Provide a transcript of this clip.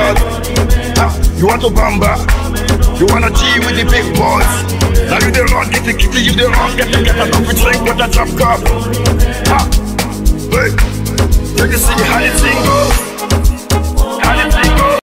boss. You want to bamba? You wanna G with the big boys? Now you the wrong, get the kitty, you the wrong, get the coffee drink with a drop cup. Hey, take a see how the thing goes.